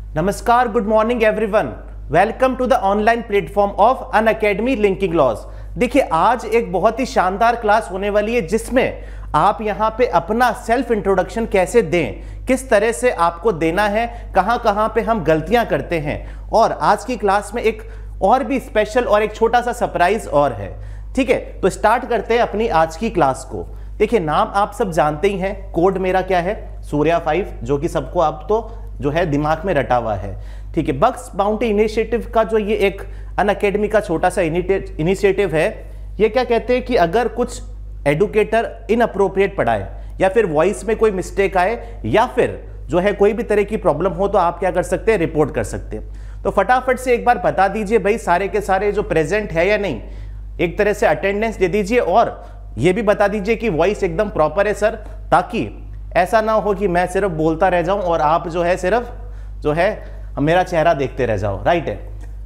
नमस्कार, good morning everyone. Welcome to the online platform of Unacademy linking laws. देखिए, आज एक बहुत ही शानदार क्लास होने वाली है जिसमें आप यहां पे अपना सेल्फ इंट्रोडक्शन कैसे दें, किस तरह से आपको देना है, कहां कहां पे हम गलतियां करते हैं। और आज की क्लास में एक और भी स्पेशल और एक छोटा सा सरप्राइज और है। ठीक है, तो स्टार्ट करते हैं अपनी आज की क्लास को। देखिए, नाम आप सब जानते ही हैं। कोड मेरा क्या है? सूर्या 5, जो कि सबको आप तो जो है दिमाग में रटा हुआ है। ठीक है, बग्स बाउंटी इनिशिएटिव का जो ये एक अनअकैडमी का छोटा सा इनिशिएटिव है, ये क्या कहते हैं कि अगर कुछ एडुकेटर इनअप्रोप्रिएट पढ़ाए या फिर वॉइस में कोई मिस्टेक आए या फिर जो है कोई भी तरह की प्रॉब्लम हो, तो आप क्या कर सकते हैं? रिपोर्ट कर सकते हैं। तो फटाफट से एक बार बता दीजिए भाई, सारे के सारे जो प्रेजेंट है या नहीं। एक तरह से अटेंडेंस दे दीजिए और ये भी बता दीजिए कि वॉइस एकदम प्रॉपर है सर, ताकि ऐसा ना हो कि मैं सिर्फ बोलता रह जाऊं और आप जो है सिर्फ जो है मेरा चेहरा देखते रह जाओ। राइट है,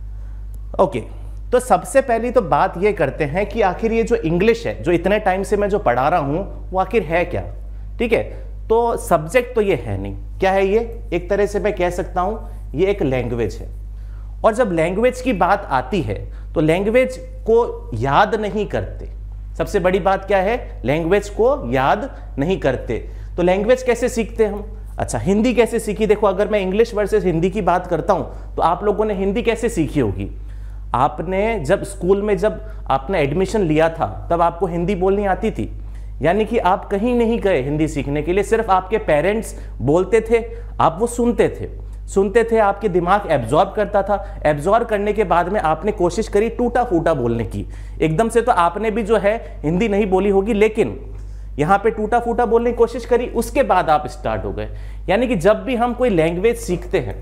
ओके। तो सबसे पहली तो बात ये करते हैं कि आखिर ये जो इंग्लिश है, जो इतने टाइम से मैं जो पढ़ा रहा हूं, वो आखिर है क्या? ठीक है, तो सब्जेक्ट तो ये है नहीं। क्या है ये? एक तरह से मैं कह सकता हूं ये एक लैंग्वेज है। और जब लैंग्वेज की बात आती है तो लैंग्वेज को याद नहीं करते। सबसे बड़ी बात क्या है? लैंग्वेज को याद नहीं करते। तो लैंग्वेज कैसे सीखते हम? अच्छा, हिंदी कैसे सीखी? देखो, अगर मैं इंग्लिश वर्सेस हिंदी की बात करता हूं तो आप लोगों ने हिंदी कैसे सीखी होगी? आपने जब स्कूल में जब आपने एडमिशन लिया था तब आपको हिंदी बोलनी आती थी, यानी कि आप कहीं नहीं गए हिंदी सीखने के लिए, सिर्फ आपके पेरेंट्स बोलते थे, आप वो सुनते थे, आपके दिमाग एब्जॉर्ब करता था। एब्जॉर्ब करने के बाद में आपने कोशिश करी टूटा फूटा बोलने की। एकदम से तो आपने भी जो है हिंदी नहीं बोली होगी, लेकिन यहां पे टूटा फूटा बोलने की कोशिश करी, उसके बाद आप स्टार्ट हो गए। यानी कि जब भी हम कोई लैंग्वेज सीखते हैं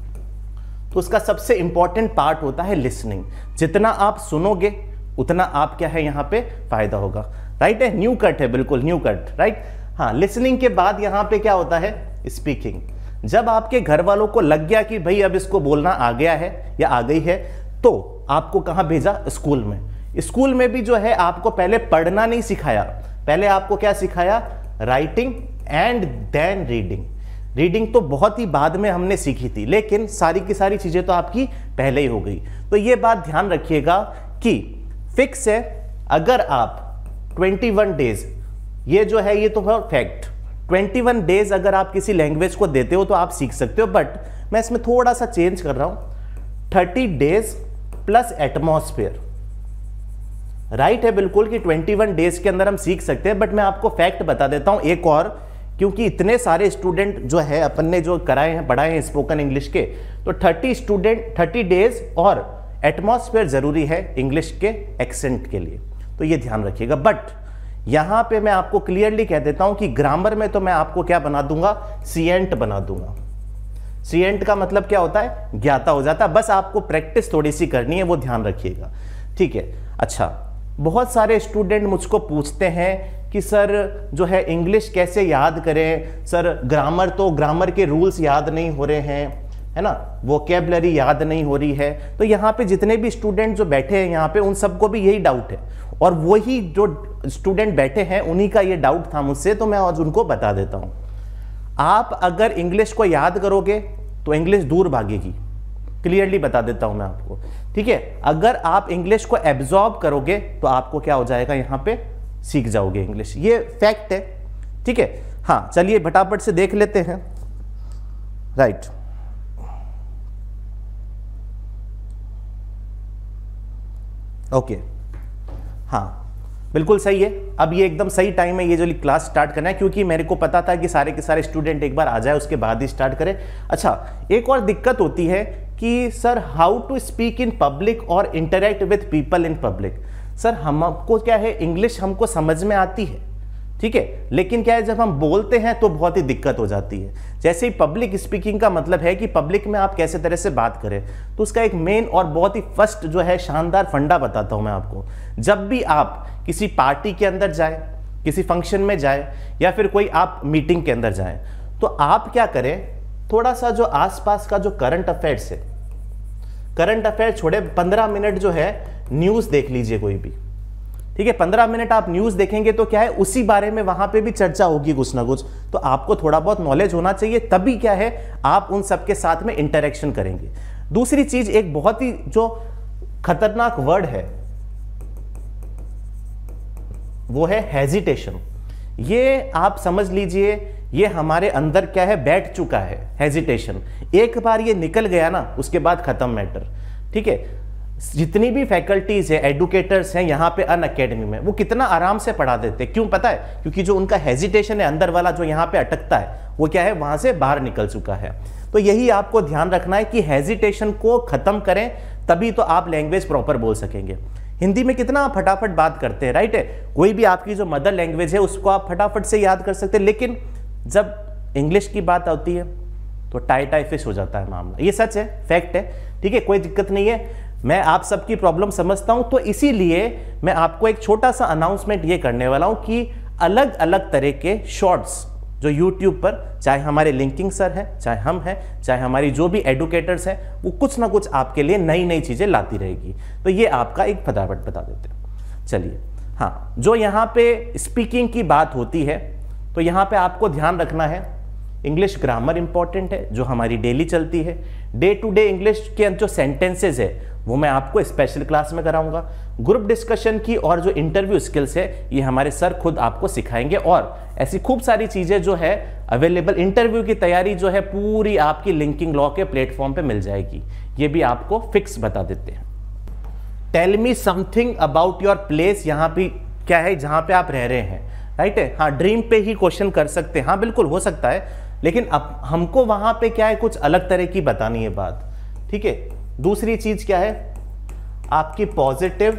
तो उसका सबसे इंपॉर्टेंट पार्ट होता है लिसनिंग। जितना आप सुनोगे उतना आप क्या है यहां पे फायदा होगा। राइट है, न्यू कट है, बिल्कुल न्यू कट। राइट, हाँ। लिसनिंग के बाद यहां पे क्या होता है? स्पीकिंग। जब आपके घर वालों को लग गया कि भाई अब इसको बोलना आ गया है या आ गई है, तो आपको कहां भेजा? स्कूल में। स्कूल में भी जो है आपको पहले पढ़ना नहीं सिखाया, पहले आपको क्या सिखाया? Writing and then reading. Reading तो बहुत ही बाद में हमने सीखी थी, लेकिन सारी की सारी चीजें तो आपकी पहले ही हो गई। तो ये बात ध्यान रखिएगा कि फिक्स है, अगर आप 21 डेज, ये जो है ये तो फैक्ट, 21 डेज अगर आप किसी लैंग्वेज को देते हो तो आप सीख सकते हो। बट मैं इसमें थोड़ा सा चेंज कर रहा हूं, 30 डेज प्लस एटमॉस्फेयर। राइट है बिल्कुल कि 21 डेज के अंदर हम सीख सकते हैं, बट मैं आपको फैक्ट बता देता हूं एक और, क्योंकि इतने सारे स्टूडेंट जो है अपन ने जो कराए हैं, पढ़ाए हैं स्पोकन इंग्लिश के, तो 30 डेज और एटमॉस्फेयर जरूरी है इंग्लिश के एक्सेंट के लिए, तो ये ध्यान रखिएगा। बट यहां पे मैं आपको क्लियरली कह देता हूं कि ग्रामर में तो मैं आपको क्या बना दूंगा? सीएंट बना दूंगा। सीएंट का मतलब क्या होता है? ज्ञाता हो जाता है। बस आपको प्रैक्टिस थोड़ी सी करनी है, वो ध्यान रखिएगा। ठीक है, अच्छा। बहुत सारे स्टूडेंट मुझको पूछते हैं कि सर जो है इंग्लिश कैसे याद करें? सर ग्रामर के रूल्स याद नहीं हो रहे हैं, है ना, वोकैबुलरी याद नहीं हो रही है। तो यहाँ पे जितने भी स्टूडेंट जो बैठे हैं यहाँ पे, उन सबको भी यही डाउट है, और वही जो स्टूडेंट बैठे हैं उन्हीं का ये डाउट था मुझसे, तो मैं आज उनको बता देता हूँ। आप अगर इंग्लिश को याद करोगे तो इंग्लिश दूर भागेगी, क्लियरली बता देता हूं मैं आपको। ठीक है, अगर आप इंग्लिश को एब्जॉर्ब करोगे तो आपको क्या हो जाएगा? यहां पे सीख जाओगे इंग्लिश, ये फैक्ट है। ठीक है, हाँ। चलिए फटाफट से देख लेते हैं। राइट, ओके, हाँ बिल्कुल सही है। अब ये एकदम सही टाइम है ये जो क्लास स्टार्ट करना है, क्योंकि मेरे को पता था कि सारे के सारे स्टूडेंट एक बार आ जाए उसके बाद ही स्टार्ट करें। अच्छा, एक और दिक्कत होती है कि sir how to speak in public और interact with people in public. Sir हमको क्या है, इंग्लिश हमको समझ में आती है, ठीक है, लेकिन क्या है जब हम बोलते हैं तो बहुत ही दिक्कत हो जाती है। जैसे ही पब्लिक स्पीकिंग का मतलब है कि पब्लिक में आप कैसे तरह से बात करें, तो उसका एक मेन और बहुत ही फर्स्ट जो है शानदार फंडा बताता हूं मैं आपको। जब भी आप किसी पार्टी के अंदर जाए, किसी फंक्शन में जाए, या फिर कोई आप मीटिंग के अंदर जाए, तो आप क्या करें, थोड़ा सा जो आसपास का जो करंट अफेयर्स है, करंट अफेयर छोड़े 15 मिनट जो है न्यूज़ देख लीजिए कोई भी। ठीक है, 15 मिनट आप न्यूज़ देखेंगे तो क्या है, उसी बारे में वहां पे भी चर्चा होगी कुछ ना कुछ, तो आपको थोड़ा बहुत नॉलेज होना चाहिए, तभी क्या है आप उन सबके साथ में इंटरेक्शन करेंगे। दूसरी चीज, एक बहुत ही जो खतरनाक वर्ड है वो है हेजिटेशन। ये आप समझ लीजिए, ये हमारे अंदर क्या है, बैठ चुका है हेजिटेशन। एक बार ये निकल गया ना, उसके बाद खत्म मैटर। ठीक है, जितनी भी फैकल्टीज है, एडुकेटर्स हैं यहाँ पे अनअकैडमी में, वो कितना आराम से पढ़ा देते हैं। क्यों पता है? क्योंकि जो उनका हेजिटेशन है अंदर वाला, जो यहाँ पे अटकता है, वो क्या है, वहां से बाहर निकल चुका है। तो यही आपको ध्यान रखना है कि हेजिटेशन को खत्म करें, तभी तो आप लैंग्वेज प्रॉपर बोल सकेंगे। हिंदी में कितना आप फटाफट बात करते हैं, राइट है, कोई भी आपकी जो मदर लैंग्वेज है उसको आप फटाफट से याद कर सकते हैं, लेकिन जब इंग्लिश की बात आती है तो टाई फिश हो जाता है मामला। ये सच है, फैक्ट है, ठीक है, कोई दिक्कत नहीं है, मैं आप सबकी प्रॉब्लम समझता हूं। तो इसीलिए मैं आपको एक छोटा सा अनाउंसमेंट ये करने वाला हूं कि अलग अलग तरह के शॉर्ट्स जो YouTube पर, चाहे हमारे लिंकिंग सर हैं, चाहे हम हैं, चाहे हमारी जो भी एडुकेटर्स हैं, वो कुछ ना कुछ आपके लिए नई नई चीज़ें लाती रहेगी। तो ये आपका एक फटाफट बता देते हैं। चलिए, हाँ, जो यहाँ पे स्पीकिंग की बात होती है, तो यहाँ पे आपको ध्यान रखना है, इंग्लिश ग्रामर इंपॉर्टेंट है, जो हमारी डेली चलती है। डे टू डे इंग्लिश के जो सेंटेंसेज है वो मैं आपको स्पेशल क्लास में कराऊंगा। ग्रुप डिस्कशन की और जो इंटरव्यू स्किल्स है, ये हमारे सर खुद आपको सिखाएंगे, और ऐसी खूब सारी चीजें जो है अवेलेबल, इंटरव्यू की तैयारी जो है पूरी आपकी लिंकिंग लॉ के प्लेटफॉर्म पे मिल जाएगी। ये भी आपको फिक्स बता देते हैं। Tell me something about your place, यहाँ पे क्या है, जहाँ पे आप रह रहे हैं, राइट है। हाँ, ड्रीम पे ही क्वेश्चन कर सकते हैं, हाँ बिल्कुल हो सकता है, लेकिन अब हमको वहां पे क्या है, कुछ अलग तरह की बतानी है बात, ठीक है। दूसरी चीज क्या है, आपकी पॉजिटिव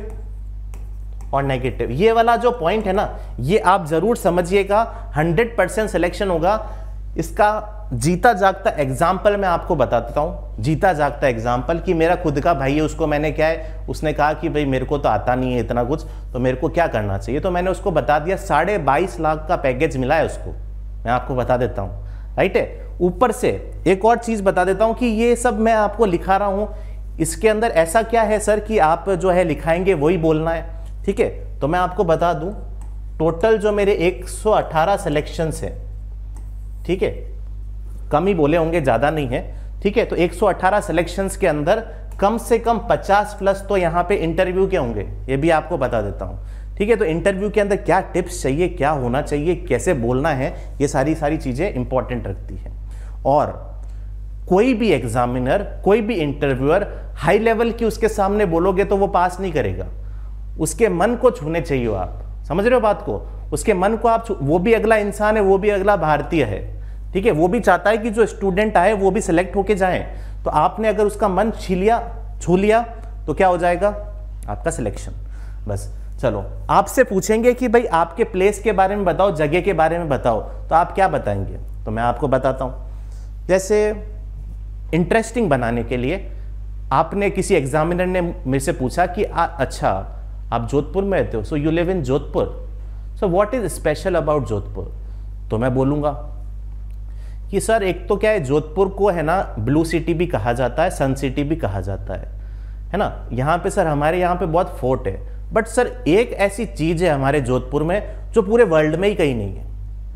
और नेगेटिव, ये वाला जो पॉइंट है ना, ये आप जरूर समझिएगा, 100% सिलेक्शन होगा। इसका जीता जागता एग्जाम्पल मैं आपको बता देता हूं, जीता जागता एग्जाम्पल कि मेरा खुद का भाई है, उसको मैंने क्या है, उसने कहा कि भाई मेरे को तो आता नहीं है इतना कुछ, तो मेरे को क्या करना चाहिए, तो मैंने उसको बता दिया, 22.5 लाख का पैकेज मिला है उसको, मैं आपको बता देता हूँ, राइट है। ऊपर से एक और चीज बता देता हूं कि ये सब मैं आपको लिखा रहा हूं, इसके अंदर ऐसा क्या है सर कि आप जो है लिखाएंगे वही बोलना है, ठीक है। तो मैं आपको बता दूं, टोटल जो मेरे 118 सिलेक्शंस हैं, ठीक है, कम ही बोले होंगे, ज्यादा नहीं है, ठीक है। तो 118 सिलेक्शंस के अंदर कम से कम 50 प्लस तो यहाँ पे इंटरव्यू के होंगे, ये भी आपको बता देता हूँ, ठीक है। तो इंटरव्यू के अंदर क्या टिप्स चाहिए, क्या होना चाहिए, कैसे बोलना है, ये सारी चीजें इंपॉर्टेंट रखती है। और कोई भी एग्जामिनर, कोई भी इंटरव्यूअर हाई लेवल की उसके सामने बोलोगे तो वो पास नहीं करेगा, उसके मन को छूने चाहिए हो आप, समझ रहे हो बात को, उसके मन को आप वो भी अगला इंसान है, वो भी अगला भारतीय है, ठीक है, वो भी चाहता है कि जो स्टूडेंट आए वो भी सिलेक्ट होके जाएं। तो आपने अगर उसका मन छू लिया तो क्या हो जाएगा, आपका सिलेक्शन। बस चलो, आपसे पूछेंगे कि भाई आपके प्लेस के बारे में बताओ, जगह के बारे में बताओ, तो आप क्या बताएंगे, तो मैं आपको बताता हूं। जैसे इंटरेस्टिंग बनाने के लिए आपने, किसी एग्जामिनर ने मेरे से पूछा कि अच्छा आप जोधपुर में रहते हो, so you live in Jodhpur, so what is special about Jodhpur, तो मैं बोलूंगा कि सर एक तो क्या है, जोधपुर को है ना ब्लू सिटी भी कहा जाता है, सन सिटी भी कहा जाता है ना। यहाँ पे सर हमारे यहाँ पे बहुत फोर्ट है, बट सर एक ऐसी चीज है हमारे जोधपुर में जो पूरे वर्ल्ड में ही कहीं नहीं है।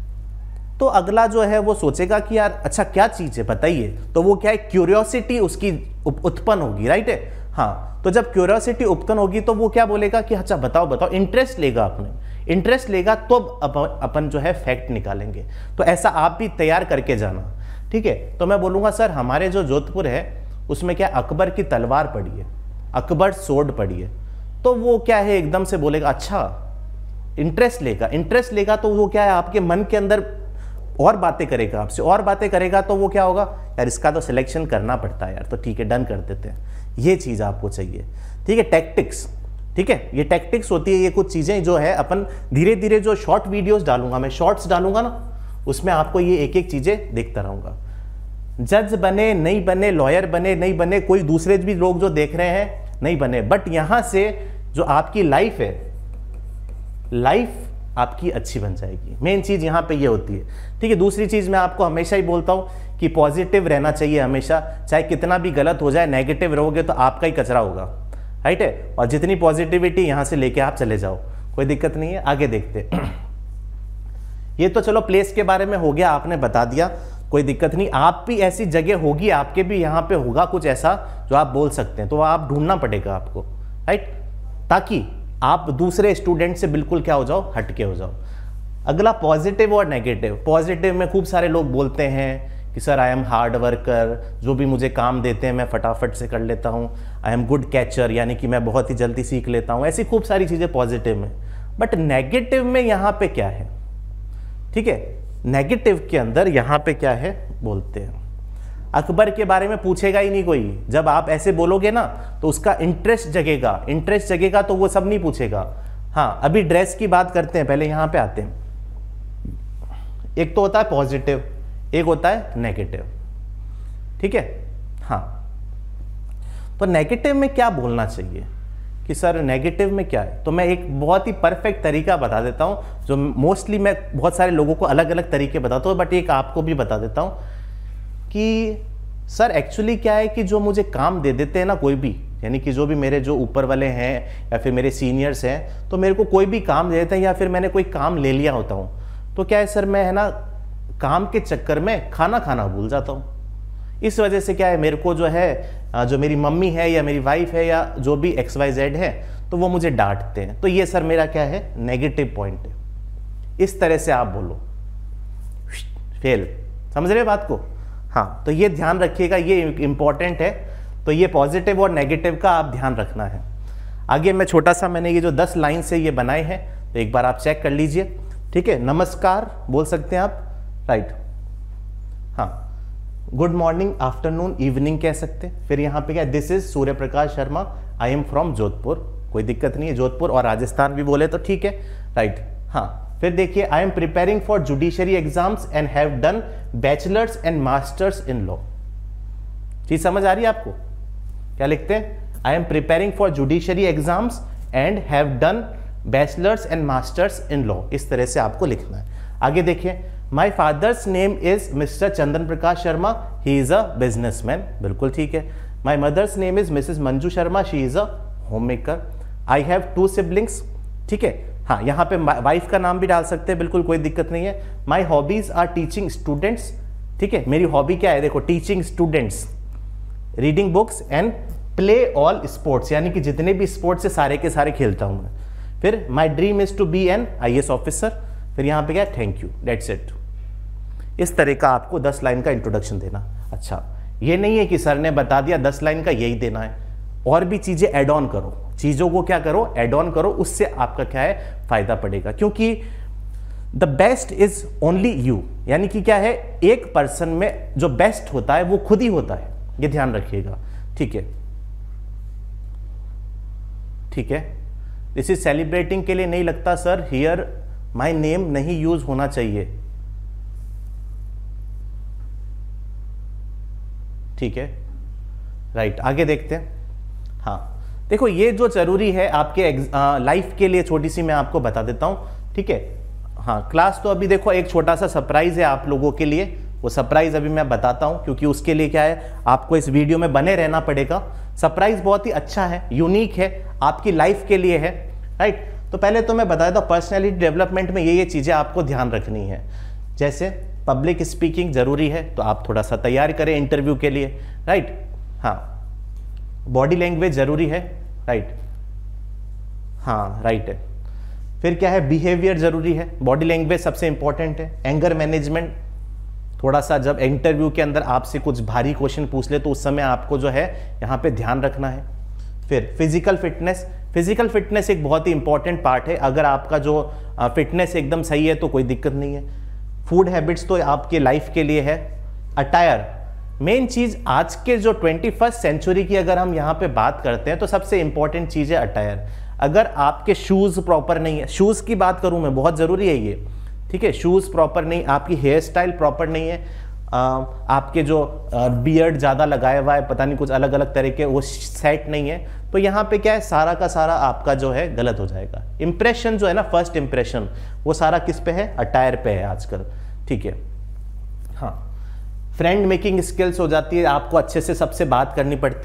तो अगला जो है वो सोचेगा कि यार अच्छा क्या चीज है बताइए, तो वो क्या है, क्यूरियोसिटी उसकी उत्पन्न होगी, राइट है। हाँ, तो जब क्यूरियोसिटी उत्पन्न होगी तो वो क्या बोलेगा कि अच्छा बताओ बताओ, इंटरेस्ट लेगा, अपने इंटरेस्ट लेगा तो अपन जो है फैक्ट निकालेंगे। तो ऐसा आप भी तैयार करके जाना, ठीक है। तो मैं बोलूंगा सर हमारे जो जोधपुर है उसमें क्या अकबर की तलवार पड़ी है, अकबर सोर्ड पड़ी है, तो वो क्या है एकदम से बोलेगा, अच्छा इंटरेस्ट लेगा तो वो क्या है आपके मन के अंदर और बातें करेगा, आपसे और बातें करेगा, तो वो क्या होगा, यार इसका तो सिलेक्शन करना पड़ता है यार, तो ठीक है डन कर देते हैं। ये चीज़ आपको चाहिए, ठीक है, टैक्टिक्स, ठीक है, ये टैक्टिक्स होती है, ये कुछ चीज़ें जो है अपन धीरे धीरे, जो शॉर्ट वीडियोस डालूंगा मैं, शॉर्ट्स डालूंगा ना, उसमें आपको ये एक एक चीज़ें देखता रहूँगा। जज बने नहीं बने, लॉयर बने नहीं बने, कोई दूसरे भी लोग जो देख रहे हैं नहीं बने, बट यहाँ से जो आपकी लाइफ है, लाइफ आपकी अच्छी बन जाएगी। मेन चीज यहाँ पे ये होती है, ठीक है। दूसरी चीज मैं आपको हमेशा ही बोलता हूँ कि पॉजिटिव रहना चाहिए हमेशा, चाहे कितना भी गलत हो जाए, नेगेटिव रहोगे तो आपका ही कचरा होगा, राइट है। और जितनी पॉजिटिविटी यहाँ से लेके आप चले जाओ, कोई दिक्कत नहीं है, आगे देखते। ये तो चलो प्लेस के बारे में हो गया, आपने बता दिया, कोई दिक्कत नहीं। आप भी ऐसी जगह होगी, आपके भी यहाँ पे होगा कुछ ऐसा जो आप बोल सकते हैं, तो आप ढूंढना पड़ेगा आपको, राइट, ताकि आप दूसरे स्टूडेंट से बिल्कुल क्या हो जाओ, हटके हो जाओ। अगला पॉजिटिव और नेगेटिव। पॉजिटिव में खूब सारे लोग बोलते हैं कि sir I am hard worker, जो भी मुझे काम देते हैं मैं फटाफट से कर लेता हूँ। आई एम गुड कैचर, यानी कि मैं बहुत ही जल्दी सीख लेता हूँ। ऐसी खूब सारी चीज़ें पॉजिटिव में। बट नेगेटिव में यहाँ पे क्या है, ठीक है, नेगेटिव के अंदर यहाँ पे क्या है बोलते हैं, अकबर के बारे में पूछेगा ही नहीं कोई। जब आप ऐसे बोलोगे ना तो उसका इंटरेस्ट जगेगा, इंटरेस्ट जगेगा तो वो सब नहीं पूछेगा। हाँ, अभी ड्रेस की बात करते हैं, पहले यहाँ पे आते हैं। एक तो होता है पॉजिटिव, एक होता है नेगेटिव, ठीक है। हाँ, तो नेगेटिव में क्या बोलना चाहिए कि सर नेगेटिव में क्या है, तो मैं एक बहुत ही परफेक्ट तरीका बता देता हूँ, जो मोस्टली मैं बहुत सारे लोगों को अलग अलग तरीके बताता हूँ, बट एक आपको भी बता देता हूँ कि सर एक्चुअली क्या है कि जो मुझे काम दे देते हैं ना कोई भी, यानी कि जो भी मेरे जो ऊपर वाले हैं या फिर मेरे सीनियर्स हैं, तो मेरे को कोई भी काम दे देते हैं या फिर मैंने कोई काम ले लिया होता हूँ, तो क्या है सर, मैं है ना काम के चक्कर में खाना खाना भूल जाता हूँ। इस वजह से क्या है, मेरे को जो है, जो मेरी मम्मी है या मेरी वाइफ है या जो भी XYZ है, तो वो मुझे डांटते हैं। तो ये सर मेरा क्या है, नेगेटिव पॉइंट है। इस तरह से आप बोलो, फेल। समझ रहे बात को? हाँ, तो ये ध्यान रखिएगा, ये इंपॉर्टेंट है। तो ये पॉजिटिव और नेगेटिव का आप ध्यान रखना है। आगे मैं छोटा सा, मैंने ये जो 10 लाइन से ये बनाए हैं, तो एक बार आप चेक कर लीजिए, ठीक है। नमस्कार बोल सकते हैं आप, राइट। हाँ, गुड मॉर्निंग, आफ्टरनून, इवनिंग कह सकते हैं। फिर यहाँ पे क्या, this is Surya Prakash Sharma, I am from Jodhpur, कोई दिक्कत नहीं है, जोधपुर और राजस्थान भी बोले तो ठीक है, राइट। हाँ, फिर देखिए, I am preparing for judiciary exams and have done bachelors and masters in law. चीज समझ आ रही है आपको? क्या लिखते हैं, I am preparing for judiciary exams and have done bachelors and masters in law. इस तरह से आपको लिखना है। आगे देखिए, my father's name is Mr Chandan Prakash Sharma, he is a businessman, बिल्कुल ठीक है। My mother's name is Mrs Manju Sharma, she is a homemaker. I have 2 siblings, ठीक है। हाँ, यहाँ पे वाइफ का नाम भी डाल सकते हैं, बिल्कुल कोई दिक्कत नहीं है। My hobbies are teaching students, ठीक है। मेरी हॉबी क्या है, देखो, teaching students, reading books and play all sports, यानी कि जितने भी स्पोर्ट्स से सारे के सारे खेलता हूँ मैं। फिर my dream is to be an IAS officer. फिर यहाँ पे क्या, थैंक यू, डेट्स इट। इस तरह का आपको 10 लाइन का इंट्रोडक्शन देना। अच्छा, ये नहीं है कि सर ने बता दिया 10 लाइन का यही देना है, और भी चीजें ऐड ऑन करो, चीजों को क्या करो, ऐड ऑन करो, उससे आपका क्या है, फायदा पड़ेगा। क्योंकि the best is only you, यानी कि क्या है, एक पर्सन में जो बेस्ट होता है वो खुद ही होता है, ये ध्यान रखिएगा, ठीक है, ठीक है। दिस इज सेलिब्रेटिंग के लिए नहीं लगता सर, हियर माई नेम नहीं यूज होना चाहिए, ठीक है, राइट। आगे देखते हैं। हाँ, देखो, ये जो जरूरी है आपके लाइफ के लिए, छोटी सी मैं आपको बता देता हूं, ठीक है। हाँ, क्लास तो अभी देखो, एक छोटा सा सरप्राइज है आप लोगों के लिए, वो सरप्राइज अभी मैं बताता हूं, क्योंकि उसके लिए क्या है, आपको इस वीडियो में बने रहना पड़ेगा। सरप्राइज बहुत ही अच्छा है, यूनिक है, आपकी लाइफ के लिए है, राइट। तो पहले तो मैं बता देता हूं, पर्सनैलिटी डेवलपमेंट में ये चीजें आपको ध्यान रखनी है। जैसे पब्लिक स्पीकिंग जरूरी है, तो आप थोड़ा सा तैयार करें इंटरव्यू के लिए, राइट। हाँ, बॉडी लैंग्वेज जरूरी है, राइट। हाँ, राइट है। फिर क्या है, बिहेवियर जरूरी है, बॉडी लैंग्वेज सबसे इंपॉर्टेंट है। एंगर मैनेजमेंट, थोड़ा सा जब इंटरव्यू के अंदर आपसे कुछ भारी क्वेश्चन पूछ ले तो उस समय आपको जो है यहाँ पे ध्यान रखना है। फिर फिजिकल फिटनेस, फिजिकल फिटनेस एक बहुत ही इंपॉर्टेंट पार्ट है। अगर आपका जो फिटनेस एकदम सही है तो कोई दिक्कत नहीं है। फूड हैबिट्स तो आपके लाइफ के लिए है। अटायर, मेन चीज आज के जो 21st सेंचुरी की अगर हम यहाँ पे बात करते हैं तो सबसे इंपॉर्टेंट चीज है अटायर। अगर आपके शूज प्रॉपर नहीं है, शूज की बात करूं मैं, बहुत जरूरी है ये, ठीक है। शूज प्रॉपर नहीं, आपकी हेयर स्टाइल प्रॉपर नहीं है, आपके जो बियर्ड ज्यादा लगाया हुआ है, पता नहीं कुछ अलग अलग तरह के, वो सेट नहीं है, तो यहाँ पे क्या है, सारा का सारा आपका जो है गलत हो जाएगा। इंप्रेशन जो है ना, फर्स्ट इंप्रेशन, वो सारा किस पे है, अटायर पे है आजकल, ठीक है। हाँ, फ्रेंड मेकिंग स्किल्स हो जाती है, आपको अच्छे से सबसे बात करनी पड़ती है।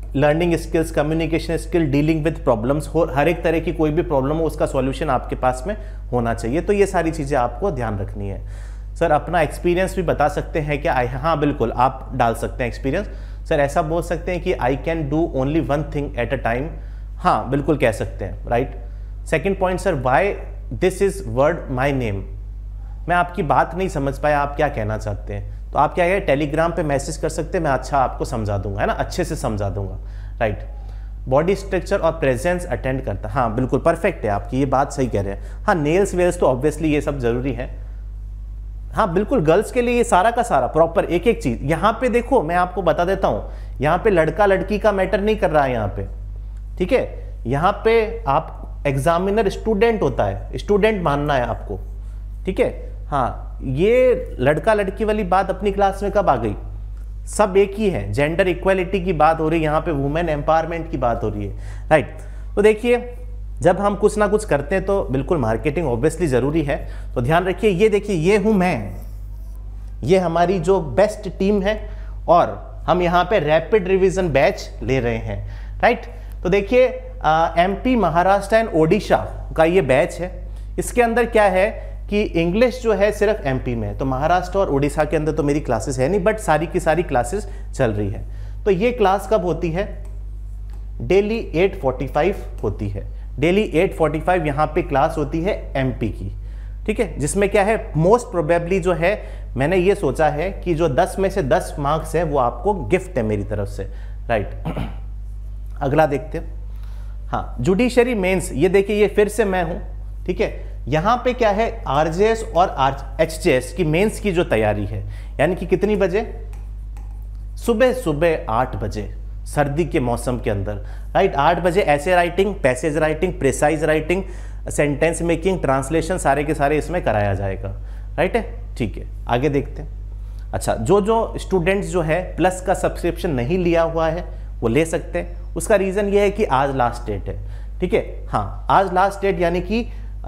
Learning skills, communication skill, dealing with problems हो, हर एक तरह की कोई भी प्रॉब्लम हो उसका सॉल्यूशन आपके पास में होना चाहिए। तो ये सारी चीज़ें आपको ध्यान रखनी है। सर अपना एक्सपीरियंस भी बता सकते हैं क्या? हाँ बिल्कुल, आप डाल सकते हैं एक्सपीरियंस। सर ऐसा बोल सकते हैं कि I can do only one thing at a time. हाँ बिल्कुल कह सकते हैं, right. Second point, sir why this is word my name. मैं आपकी बात नहीं समझ पाया, आप क्या कहना चाहते हैं? तो आप क्या है, टेलीग्राम पे मैसेज कर सकते हैं, मैं अच्छा आपको समझा दूंगा, है ना, अच्छे से समझा दूंगा, राइट। बॉडी स्ट्रक्चर और प्रेजेंस अटेंड करता, हाँ बिल्कुल परफेक्ट है, आपकी ये बात सही कह रहे हैं। हाँ नेल्स वेल्स तो ऑब्वियसली ये सब जरूरी है। हाँ बिल्कुल, गर्ल्स के लिए ये सारा का सारा प्रॉपर एक एक चीज। यहाँ पे देखो मैं आपको बता देता हूँ, यहाँ पे लड़का लड़की का मैटर नहीं कर रहा है यहाँ पे, ठीक है। यहाँ पे आप एग्जामिनर स्टूडेंट होता है, स्टूडेंट मानना है आपको, ठीक है। हाँ ये लड़का लड़की वाली बात अपनी क्लास में कब आ गई? सब एक ही है, जेंडर इक्वालिटी की बात हो रही है यहाँ पे, वुमेन एम्पावरमेंट की बात हो रही है, राइट। तो देखिए जब हम कुछ ना कुछ करते हैं तो बिल्कुल मार्केटिंग ऑब्वियसली जरूरी है। तो ध्यान रखिए, ये देखिए ये हूं मैं, ये हमारी जो बेस्ट टीम है और हम यहाँ पे रैपिड रिवीजन बैच ले रहे हैं, राइट। तो देखिए एमपी, महाराष्ट्र एंड ओडिशा का ये बैच है। इसके अंदर क्या है कि इंग्लिश जो है सिर्फ एमपी में है, तो महाराष्ट्र और उड़ीसा के अंदर तो मेरी क्लासेस है नहीं, बट सारी की सारी क्लासेस चल रही है। तो ये क्लास कब होती है? डेली 8:45 होती है, डेली 8:45 यहाँ पे क्लास होती है एमपी की, ठीक है। जिसमें क्या है, मोस्ट प्रोबेबली जो है मैंने ये सोचा है कि जो 10 में से 10 मार्क्स है वो आपको गिफ्ट है मेरी तरफ से, राइट। अगला देखते हैं। हाँ जुडिशरी मेंस, ये देखिए ये फिर से मैं हूं, ठीक है। यहाँ पे क्या है, आरजेएस और एचजेएस की मेंस की जो तैयारी है, यानी कि कितनी बजे? सुबह सुबह 8 बजे, सर्दी के मौसम के अंदर, राइट। 8 बजे ऐसे writing, passage writing, precise writing, sentence making, translation सारे के सारे इसमें कराया जाएगा, राइट है, ठीक है। आगे देखते हैं। अच्छा, जो स्टूडेंट्स जो है प्लस का सब्सक्रिप्शन नहीं लिया हुआ है वो ले सकते हैं। उसका रीज़न ये है कि आज लास्ट डेट है, ठीक है। हाँ आज लास्ट डेट यानी कि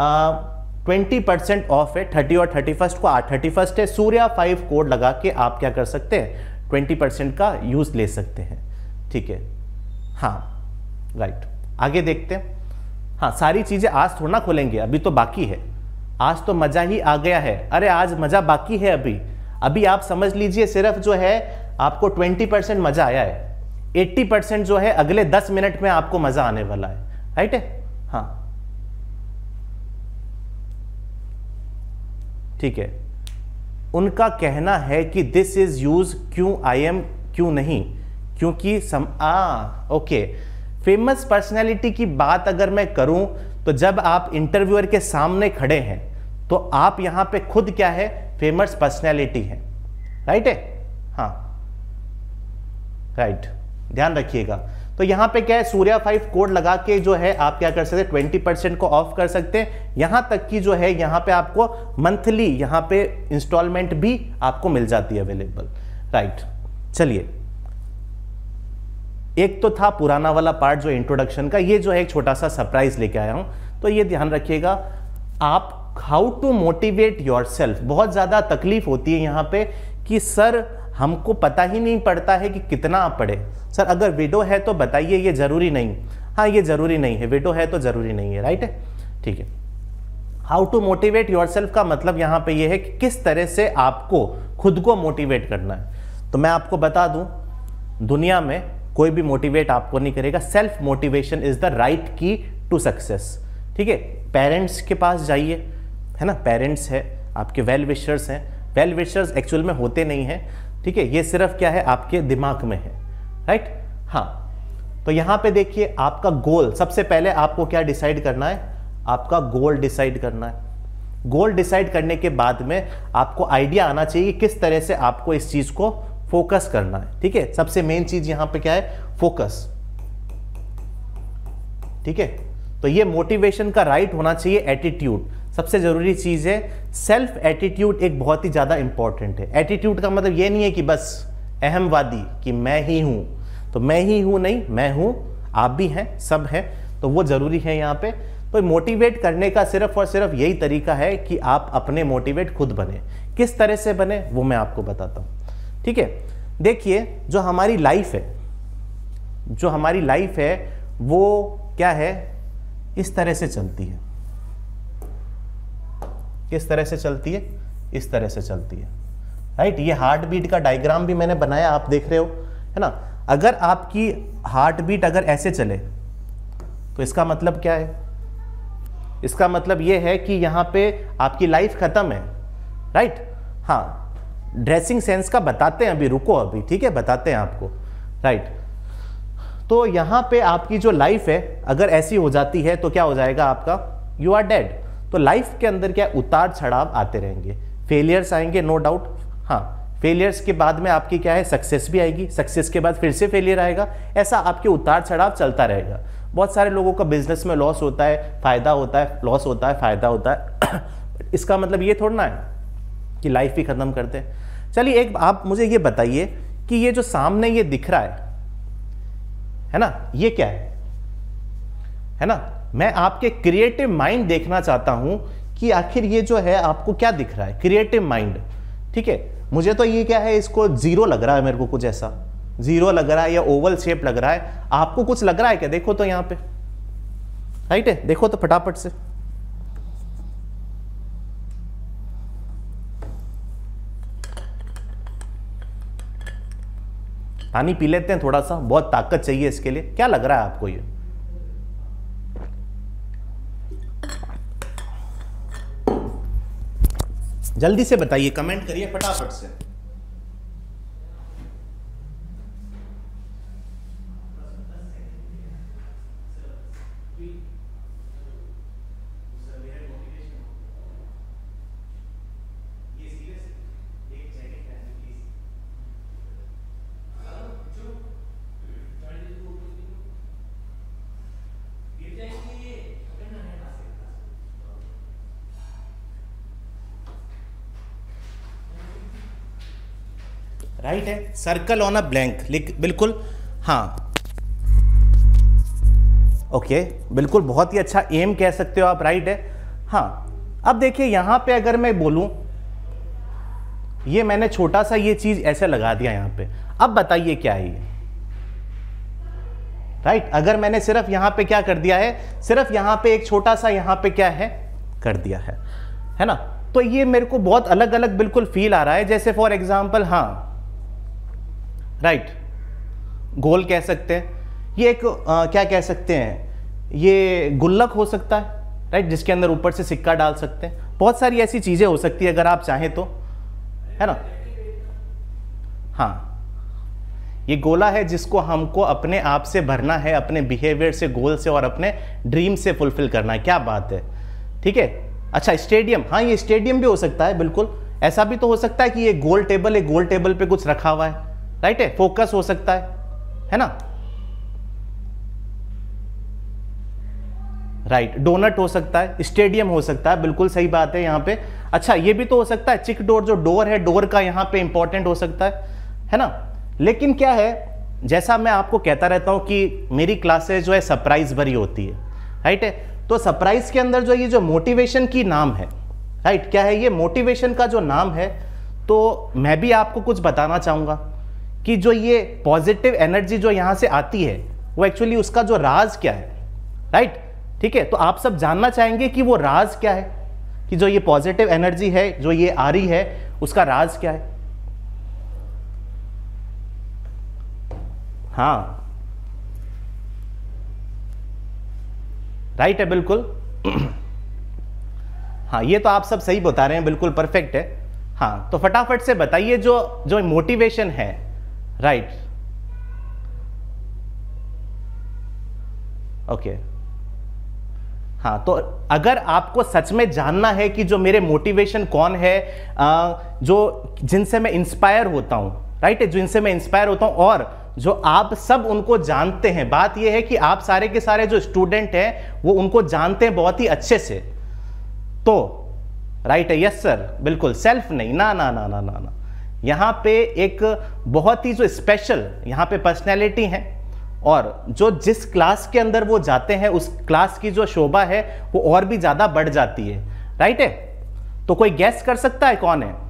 20% ऑफ है, 30 और 31 को। 31 है, सूर्या 5 कोड लगा के आप क्या कर सकते हैं, 20% का यूज ले सकते हैं, ठीक है। हाँ राइट, आगे देखते हैं। हाँ सारी चीजें आज थोड़ा ना खोलेंगे, अभी तो बाकी है, आज तो मजा ही आ गया है। अरे आज मजा बाकी है, अभी आप समझ लीजिए सिर्फ जो है आपको 20% मजा आया है, 80% जो है अगले 10 मिनट में आपको मजा आने वाला है, राइट है। हाँ ठीक है, उनका कहना है कि दिस इज यूज, क्यों आई एम, क्यों नहीं, क्योंकि ओके। फेमस पर्सनैलिटी की बात अगर मैं करूं तो जब आप इंटरव्यूअर के सामने खड़े हैं तो आप यहां पे खुद क्या है, फेमस पर्सनैलिटी है, राइट है। हाँ राइट, ध्यान रखिएगा। तो यहां पे क्या है, सूर्या 5 कोड लगा के जो है आप क्या कर सकते हैं, 20% को ऑफ कर सकते हैं। यहां तक कि जो है यहां पे आपको मंथली यहां पे इंस्टॉलमेंट भी आपको मिल जाती है अवेलेबल, राइट। चलिए, एक तो था पुराना वाला पार्ट जो इंट्रोडक्शन का, ये जो है एक छोटा सा सरप्राइज लेके आया हूं। तो ये ध्यान रखिएगा, आप हाउ टू मोटिवेट योरसेल्फ, बहुत ज्यादा तकलीफ होती है यहां पे कि सर हमको पता ही नहीं पड़ता है कि कितना आप पढ़े। सर अगर विडो है तो बताइए, ये जरूरी नहीं। हाँ ये जरूरी नहीं है, विडो है तो जरूरी नहीं है, राइट है, ठीक है। हाउ टू मोटिवेट योरसेल्फ का मतलब यहां पे ये है कि किस तरह से आपको खुद को मोटिवेट करना है। तो मैं आपको बता दूं, दुनिया में कोई भी मोटिवेट आपको नहीं करेगा, self motivation is the right key to success, ठीक है। पेरेंट्स के पास जाइए, है ना, पेरेंट्स है आपके, वेल विशर्स हैं। वेल विशर्स एक्चुअल में होते नहीं हैं, ठीक है, ये सिर्फ क्या है आपके दिमाग में है, राइट। हाँ तो यहां पे देखिए आपका गोल, सबसे पहले आपको क्या डिसाइड करना है, आपका गोल डिसाइड करना है। गोल डिसाइड करने के बाद में आपको आइडिया आना चाहिए किस तरह से आपको इस चीज को फोकस करना है, ठीक है। सबसे मेन चीज यहां पे क्या है, फोकस, ठीक है। तो ये मोटिवेशन का राइट होना चाहिए। एटीट्यूड सबसे जरूरी चीज है, सेल्फ एटीट्यूड एक बहुत ही ज्यादा इंपॉर्टेंट है। एटीट्यूड का मतलब ये नहीं है कि बस अहमवादी कि मैं ही हूं, तो मैं ही हूं नहीं, मैं हूं, आप भी हैं, सब हैं, तो वो जरूरी है यहाँ पे। तो मोटिवेट करने का सिर्फ और सिर्फ यही तरीका है कि आप अपने मोटिवेट खुद बने। किस तरह से बने वो मैं आपको बताता हूं, ठीक है। देखिए जो हमारी लाइफ है, जो हमारी लाइफ है वो क्या है, इस तरह से चलती है। किस तरह से चलती है? इस तरह से चलती है, राइट। ये हार्ट बीट का डायग्राम भी मैंने बनाया, आप देख रहे हो, है ना। अगर आपकी हार्ट बीट अगर ऐसे चले तो इसका मतलब क्या है? इसका मतलब ये है कि यहां पे आपकी लाइफ खत्म है, राइट। हाँ, ड्रेसिंग सेंस का बताते हैं, अभी रुको, अभी ठीक है, बताते हैं आपको, राइट। तो यहां पे आपकी जो लाइफ है अगर ऐसी हो जाती है तो क्या हो जाएगा आपका? You are dead. तो लाइफ के अंदर क्या, उतार चढ़ाव आते रहेंगे, फेलियर्स आएंगे, नो डाउट। हाँ, फेलियर्स के बाद में आपकी क्या है, सक्सेस भी आएगी, सक्सेस के बाद फिर से फेलियर आएगा, ऐसा आपके उतार चढ़ाव चलता रहेगा। बहुत सारे लोगों का बिजनेस में लॉस होता है, फायदा होता है, लॉस होता है, फायदा होता है। इसका मतलब ये थोड़ा ना है कि लाइफ ही खत्म करते हैं। चलिए, एक आप मुझे ये बताइए कि ये जो सामने ये दिख रहा है ना, ये क्या है ना। मैं आपके क्रिएटिव माइंड देखना चाहता हूं कि आखिर ये जो है आपको क्या दिख रहा है, क्रिएटिव माइंड, ठीक है। मुझे तो ये क्या है, इसको जीरो लग रहा है, मेरे को कुछ ऐसा जीरो लग रहा है या ओवल शेप लग रहा है। आपको कुछ लग रहा है क्या? देखो तो यहां पे, राइट है, देखो तो फटाफट से। पानी पी लेते हैं थोड़ा सा, बहुत ताकत चाहिए इसके लिए। क्या लग रहा है आपको ये? जल्दी से बताइए, कमेंट करिए फटाफट से। राइट है, सर्कल ऑन अ ब्लैंक, लिख, बिल्कुल, हाँ, ओके, बिल्कुल, बहुत ही अच्छा एम कह सकते हो आप, राइट है। हाँ, अब देखिए यहां पे अगर मैं बोलूं, ये मैंने छोटा सा ये चीज ऐसे लगा दिया यहां पे, अब बताइए क्या है ये, राइट। अगर मैंने सिर्फ यहां पे क्या कर दिया है, सिर्फ यहां पे एक छोटा सा यहां पे क्या है कर दिया है ना। तो ये मेरे को बहुत अलग अलग बिल्कुल फील आ रहा है। जैसे फॉर एग्जांपल, हाँ, राइट, गोल कह सकते हैं, ये एक क्या कह सकते हैं, ये गुल्लक हो सकता है, राइट, जिसके अंदर ऊपर से सिक्का डाल सकते हैं। बहुत सारी ऐसी चीजें हो सकती है अगर आप चाहें तो, है ना। हाँ, ये गोला है जिसको हमको अपने आप से भरना है, अपने बिहेवियर से, गोल से और अपने ड्रीम से फुलफिल करना है। क्या बात है, ठीक है। अच्छा, स्टेडियम, हाँ, ये स्टेडियम भी हो सकता है, बिल्कुल। ऐसा भी तो हो सकता है कि ये गोल टेबल है, गोल टेबल पे कुछ रखा हुआ है, राइट है, फोकस हो सकता है ना, राइट। डोनट हो सकता है, स्टेडियम हो सकता है, बिल्कुल सही बात है यहाँ पे। अच्छा, ये भी तो हो सकता है, चिक डोर, जो डोर है, डोर का यहाँ पे इंपॉर्टेंट हो सकता है ना। लेकिन क्या है, जैसा मैं आपको कहता रहता हूं कि मेरी क्लासेस जो है सरप्राइज भरी होती है, राइट है। तो सरप्राइज के अंदर जो ये जो मोटिवेशन की नाम है, राइट, क्या है ये मोटिवेशन का जो नाम है, तो मैं भी आपको कुछ बताना चाहूंगा कि जो ये पॉजिटिव एनर्जी जो यहां से आती है वो एक्चुअली उसका जो राज क्या है, राइट, ठीक है। तो आप सब जानना चाहेंगे कि वो राज क्या है, कि जो ये पॉजिटिव एनर्जी है जो ये आ रही है उसका राज क्या है। हाँ, राइट है, बिल्कुल। हाँ, ये तो आप सब सही बता रहे हैं, बिल्कुल परफेक्ट है। हाँ, तो फटाफट से बताइए जो जो मोटिवेशन है, राइट, ओके। हाँ, तो अगर आपको सच में जानना है कि जो मेरे मोटिवेशन कौन है, जो जिनसे मैं इंस्पायर होता हूं, राइट है, जिनसे मैं इंस्पायर होता हूं और जो आप सब उनको जानते हैं, बात यह है कि आप सारे के सारे जो स्टूडेंट हैं वो उनको जानते हैं बहुत ही अच्छे से, तो राइट है, यस सर, बिल्कुल, सेल्फ नहीं, ना ना ना ना ना ना, यहां पे एक बहुत ही जो स्पेशल यहां पे पर्सनैलिटी है और जो जिस क्लास के अंदर वो जाते हैं उस क्लास की जो शोभा है वो और भी ज्यादा बढ़ जाती है, राइट है। तो कोई गैस कर सकता है कौन है?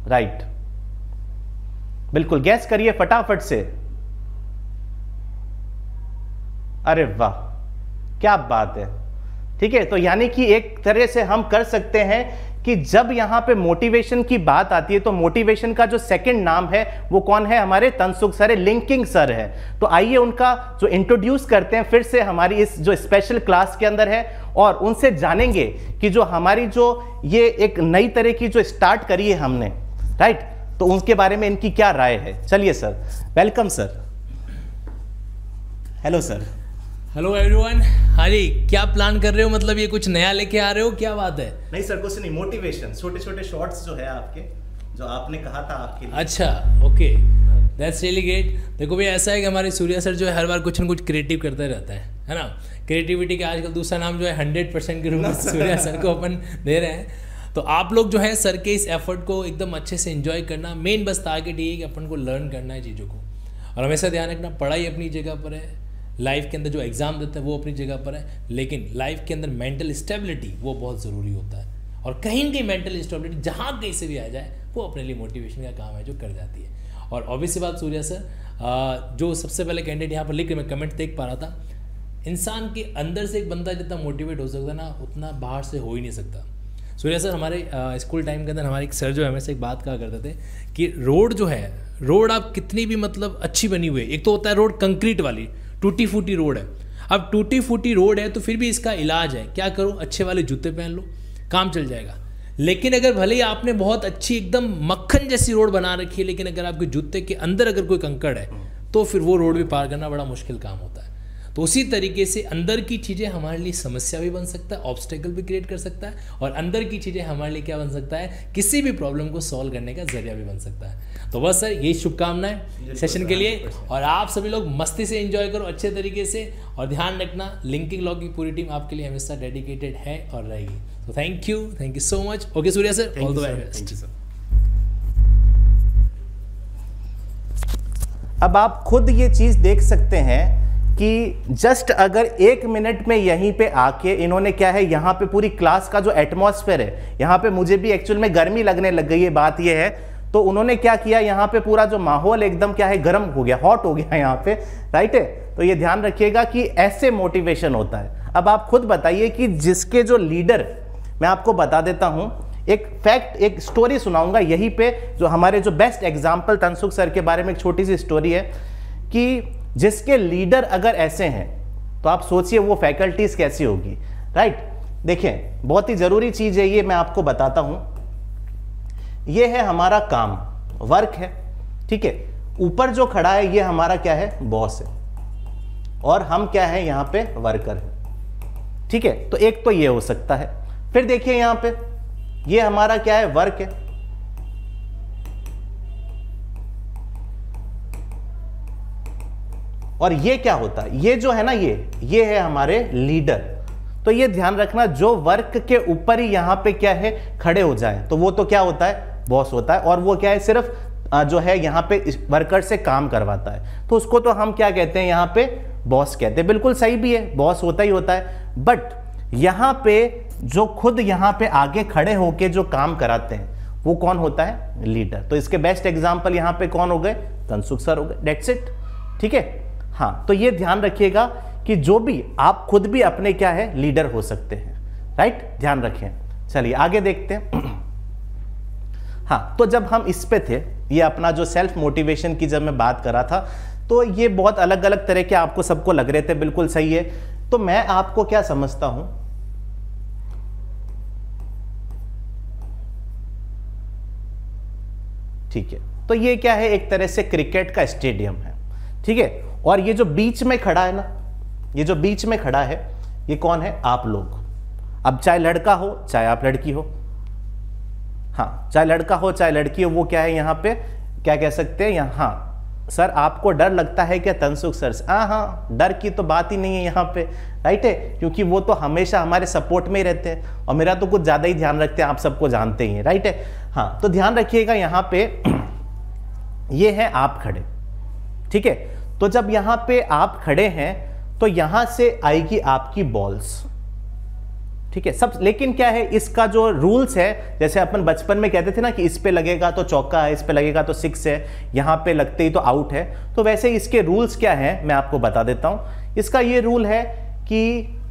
राइट, बिल्कुल गैस करिए फटाफट से। अरे वाह, क्या बात है। ठीक है, तो यानी कि एक तरह से हम कर सकते हैं कि जब यहां पे मोटिवेशन की बात आती है तो मोटिवेशन का जो सेकंड नाम है वो कौन है, हमारे तनसुख सर है, लिंकिंग सर है। तो आइए उनका जो इंट्रोड्यूस करते हैं फिर से हमारी इस जो स्पेशल क्लास के अंदर है, और उनसे जानेंगे कि जो हमारी जो ये एक नई तरह की जो स्टार्ट करी है हमने, राइट, तो उसके बारे में इनकी क्या राय है। चलिए sir, welcome sir. Hello sir. Hello everyone. हाँ जी, क्या प्लान कर रहे हो, मतलब ये कुछ नया लेके आ रहे हो, क्या बात है? नहीं सर, कुछ नहीं, मोटिवेशन, छोटे छोटे शॉर्ट्स जो है आपके, जो आपने कहा था आपके लिए। अच्छा, ओके, दैट्स रियली ग्रेट। देखो भैया, ऐसा है कि हमारे सूर्या सर जो है हर बार कुछ ना कुछ क्रिएटिव करता रहता है ना। क्रिएटिविटी का आजकल दूसरा नाम जो है 100% के रूप में सूर्या सर को अपन दे रहे हैं। तो आप लोग जो है सर के इस एफर्ट को एकदम अच्छे से एंजॉय करना, मेन बस टारगेट ये है कि अपन को लर्न करना है चीज़ों को, और हमेशा ध्यान रखना पढ़ाई अपनी जगह पर है, लाइफ के अंदर जो एग्ज़ाम देते हैं वो अपनी जगह पर है, लेकिन लाइफ के अंदर मेंटल स्टेबिलिटी वो बहुत ज़रूरी होता है। और कहीं ना कहीं मेंटल स्टेबिलिटी जहाँ कहीं से भी आ जाए वो अपने लिए मोटिवेशन का काम है जो कर जाती है। और ऑब्वियस बात सूर्या सर, जो सबसे पहले कैंडिडेट यहाँ पर लिख के मैं कमेंट देख पा रहा था, इंसान के अंदर से एक बंदा जितना मोटिवेट हो सकता है ना, उतना बाहर से हो ही नहीं सकता। सूर्या सर, हमारे स्कूल टाइम के अंदर हमारे एक सर जो है हमेशा एक बात कहा करते थे कि रोड जो है, रोड आप कितनी भी मतलब अच्छी बनी हुई है, एक तो होता है रोड कंक्रीट वाली, टूटी फूटी रोड है। अब टूटी फूटी रोड है तो फिर भी इसका इलाज है, क्या करो, अच्छे वाले जूते पहन लो, काम चल जाएगा। लेकिन अगर भले ही आपने बहुत अच्छी एकदम मक्खन जैसी रोड बना रखी है, लेकिन अगर आपके जूते के अंदर अगर कोई कंकड़ है तो फिर वो रोड भी पार करना बड़ा मुश्किल काम होता है। तो उसी तरीके से अंदर की चीज़ें हमारे लिए समस्या भी बन सकता है, ऑब्स्टेकल भी क्रिएट कर सकता है, और अंदर की चीज़ें हमारे लिए क्या बन सकता है, किसी भी प्रॉब्लम को सॉल्व करने का जरिया भी बन सकता है। तो बस सर, यही शुभकामनाएं सेशन के लिए, और आप सभी लोग मस्ती से एंजॉय करो अच्छे तरीके से, और ध्यान रखना लिंकिंग लॉ की पूरी टीम आपके लिए हमेशा डेडिकेटेड है और रहेगी। तो thank you so much. Okay Surya sir, all the very best. अब आप खुद ये चीज देख सकते हैं कि जस्ट अगर 1 मिनट में यहीं पे आके इन्होंने क्या है, यहाँ पे पूरी क्लास का जो एटमॉस्फेयर है, यहाँ पे मुझे भी एक्चुअल में गर्मी लगने लग गई है, बात ये है। तो उन्होंने क्या किया, यहाँ पे पूरा जो माहौल एकदम क्या है, गर्म हो गया, हॉट हो गया यहाँ पे, राइट है। तो ये ध्यान रखिएगा कि ऐसे मोटिवेशन होता है। अब आप खुद बताइए कि जिसके जो लीडर, मैं आपको बता देता हूं, एक फैक्ट, एक स्टोरी सुनाऊंगा यहीं पे, जो हमारे जो बेस्ट एग्जाम्पल तनसुख सर के बारे में एक छोटी सी स्टोरी है कि जिसके लीडर अगर ऐसे हैं तो आप सोचिए वो फैकल्टीज कैसी होगी, राइट। देखिए, बहुत ही जरूरी चीज है ये, मैं आपको बताता हूं। ये है हमारा काम, वर्क है, ठीक है। ऊपर जो खड़ा है ये हमारा क्या है, बॉस है, और हम क्या है यहाँ पे, वर्कर है, ठीक है। तो एक तो ये हो सकता है। फिर देखिए यहाँ पे, ये हमारा क्या है, वर्क है, और ये क्या होता है, ये जो है ना, ये है हमारे लीडर। तो ये ध्यान रखना, जो वर्क के ऊपर ही यहाँ पे क्या है, खड़े हो जाए तो वो तो क्या होता है, बॉस होता है, और वो क्या है, सिर्फ जो है यहाँ पे वर्कर से काम करवाता है, तो उसको तो हम क्या कहते हैं, यहाँ पे बॉस कहते हैं। बिल्कुल सही भी है, बॉस होता ही होता है। बट यहाँ पे जो खुद यहाँ पे आगे खड़े होके जो काम कराते हैं वो कौन होता है, लीडर। तो इसके बेस्ट एग्जाम्पल यहाँ पे कौन हो गए, तनसुख सर हो गए, डेट्स इट, ठीक है। हाँ, तो ये ध्यान रखिएगा कि जो भी आप खुद भी अपने क्या है, लीडर हो सकते हैं, राइट, ध्यान रखें। चलिए आगे देखते हैं। हाँ, तो जब हम इस पे थे, ये अपना जो सेल्फ मोटिवेशन की जब मैं बात कर रहा था, तो ये बहुत अलग अलग तरह के आपको सबको लग रहे थे, बिल्कुल सही है। तो मैं आपको क्या समझता हूं, ठीक है, तो ये क्या है, एक तरह से क्रिकेट का स्टेडियम है, ठीक है। और ये जो बीच में खड़ा है ना, ये जो बीच में खड़ा है, ये कौन है, आप लोग। अब चाहे लड़का हो चाहे आप लड़की हो, हाँ, चाहे लड़का हो चाहे लड़की हो, वो क्या है, यहाँ पे क्या कह सकते हैं, यहाँ, हाँ सर आपको डर लगता है क्या तनसुख सर से, हाँ, डर की तो बात ही नहीं है यहाँ पे, राइट है, क्योंकि वो तो हमेशा हमारे सपोर्ट में ही रहते हैं, और मेरा तो कुछ ज़्यादा ही ध्यान रखते हैं, आप सबको जानते ही हैं, राइट है। हाँ, तो ध्यान रखिएगा यहाँ पे ये है आप खड़े, ठीक है। तो जब यहाँ पे आप खड़े हैं तो यहाँ से आएगी आपकी बॉल्स, ठीक है सब। लेकिन क्या है इसका जो रूल्स है, जैसे अपन बचपन में कहते थे ना कि इस पे लगेगा तो चौका है, इस पे लगेगा तो 6 है, यहाँ पे लगते ही तो आउट है, तो वैसे इसके रूल्स क्या है मैं आपको बता देता हूँ। इसका ये रूल है कि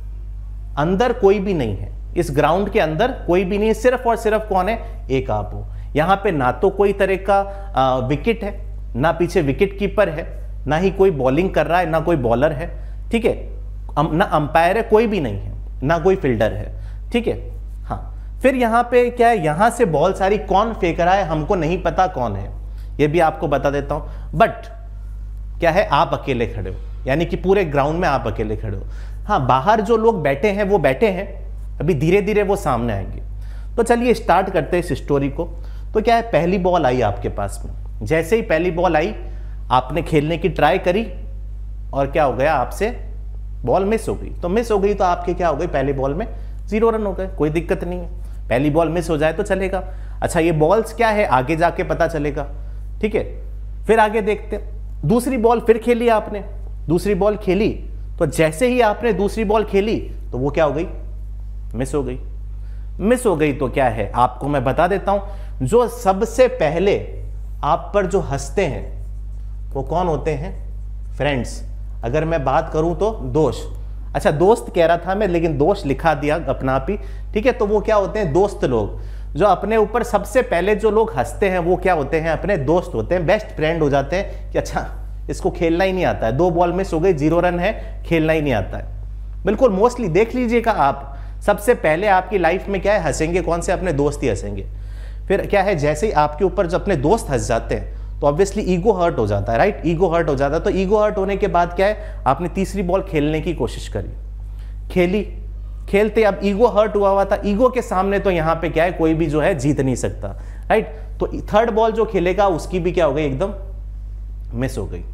अंदर कोई भी नहीं है, इस ग्राउंड के अंदर कोई भी नहीं है, सिर्फ और सिर्फ कौन है, एक आप हो। यहाँ पे ना तो कोई तरह का विकेट है, ना पीछे विकेट कीपर है, ना ही कोई बॉलिंग कर रहा है, ना कोई बॉलर है, ठीक है, ना अंपायर है, कोई भी नहीं है, ना कोई फील्डर है, ठीक है। हाँ, फिर यहाँ पे क्या है, यहाँ से बॉल सारी कौन फेंक रहा है हमको नहीं पता कौन है, ये भी आपको बता देता हूँ। बट क्या है, आप अकेले खड़े हो, यानी कि पूरे ग्राउंड में आप अकेले खड़े हो। हाँ, बाहर जो लोग बैठे हैं वो बैठे हैं, अभी धीरे धीरे वो सामने आएंगे। तो चलिए स्टार्ट करते हैं इस स्टोरी को। तो क्या है, पहली बॉल आई आपके पास में, जैसे ही पहली बॉल आई आपने खेलने की ट्राई करी और क्या हो गया, आपसे बॉल मिस हो गई। तो मिस हो गई तो आपके क्या हो गई, पहली बॉल में 0 रन हो गए, कोई दिक्कत नहीं है, पहली बॉल मिस हो जाए तो चलेगा। अच्छा, ये बॉल्स क्या है आगे जाके पता चलेगा, ठीक है। फिर आगे देखते हैं, दूसरी बॉल फिर खेली आपने, दूसरी बॉल खेली तो जैसे ही आपने दूसरी बॉल खेली तो वो क्या हो गई, मिस हो गई। मिस हो गई तो क्या है, आपको मैं बता देता हूं, जो सबसे पहले आप पर जो हंसते हैं वो कौन होते हैं, फ्रेंड्स। अगर मैं बात करूं तो दोस्त, अच्छा दोस्त कह रहा था मैं, लेकिन दोस्त लिखा दिया अपना आप ही, ठीक है। तो वो क्या होते हैं, दोस्त लोग। जो अपने ऊपर सबसे पहले जो लोग हंसते हैं वो क्या होते हैं, अपने दोस्त होते हैं, बेस्ट फ्रेंड हो जाते हैं कि अच्छा इसको खेलना ही नहीं आता है, 2 बॉल मिस हो गई, 0 रन है, खेलना ही नहीं आता है। बिल्कुल मोस्टली देख लीजिएगा आप, सबसे पहले आपकी लाइफ में क्या है, हंसेंगे कौन से, अपने दोस्त ही हंसेंगे। फिर क्या है, जैसे ही आपके ऊपर जब अपने दोस्त हंस जाते हैं तो ऑब्वियसली ईगो हर्ट हो जाता है, राइट, ईगो हर्ट हो जाता है। तो ईगो हर्ट होने के बाद क्या है, आपने तीसरी बॉल खेलने की कोशिश करी, खेली, खेलते अब ईगो हर्ट हुआ था, ईगो के सामने तो यहाँ पे क्या है, कोई भी जो है जीत नहीं सकता, राइट। तो थर्ड बॉल जो खेलेगा उसकी भी क्या हो गई, एकदम मिस हो गई,